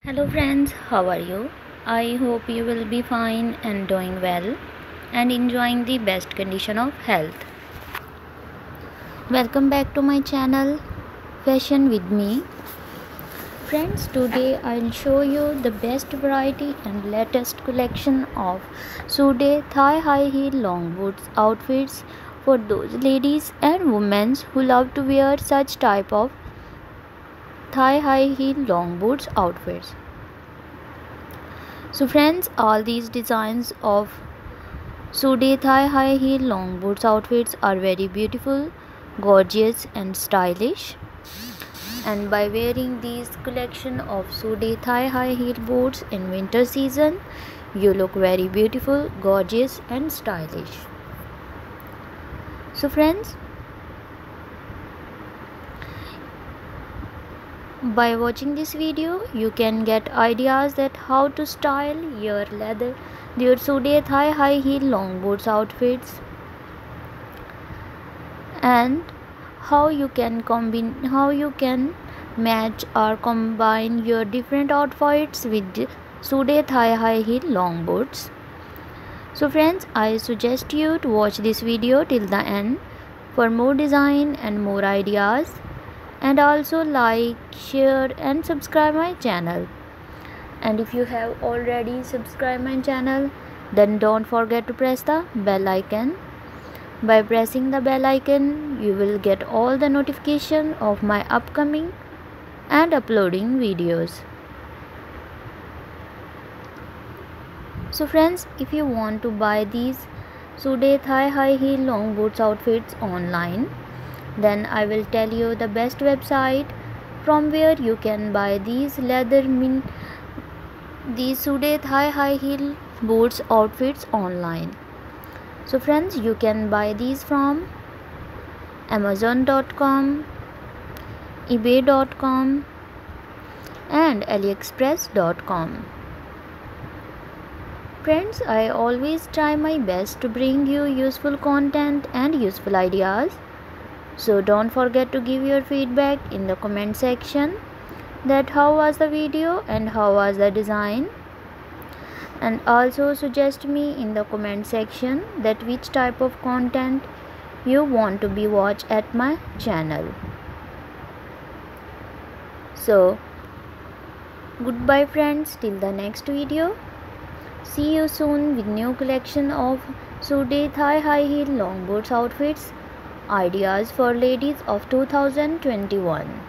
Hello friends, how are you? I hope you will be fine and doing well and enjoying the best condition of health. Welcome back to my channel Fashion with me. Friends, today I'll show you the best variety and latest collection of Sude thigh high heel long boots outfits for those ladies and women who love to wear such type of thigh high heel long boots outfits. So friends, all these designs of Sude thigh high heel long boots outfits are very beautiful, gorgeous and stylish. And by wearing these collection of Sude thigh high heel boots in winter season, you look very beautiful, gorgeous and stylish. So friends, by watching this video, you can get ideas that how to style your Sude thigh high heel long boots outfits and how you can match or combine your different outfits with Sude thigh high heel long boots. So friends, I suggest you to watch this video till the end for more design and more ideas, and also like, share and subscribe my channel. And if you have already subscribed my channel, then don't forget to press the bell icon. By pressing the bell icon, you will get all the notification of my upcoming and uploading videos. So friends, if you want to buy these Sude thigh high heel long boots outfits online, then I will tell you the best website from where you can buy these Sude thigh high heel boots outfits online. So friends, you can buy these from Amazon.com, eBay.com and AliExpress.com. Friends, I always try my best to bring you useful content and useful ideas. So don't forget to give your feedback in the comment section that how was the video and how was the design. And also suggest me in the comment section that which type of content you want to be watched at my channel. So goodbye friends, till the next video. See you soon with new collection of Sude thigh high heel long boots outfits ideas for ladies of 2021.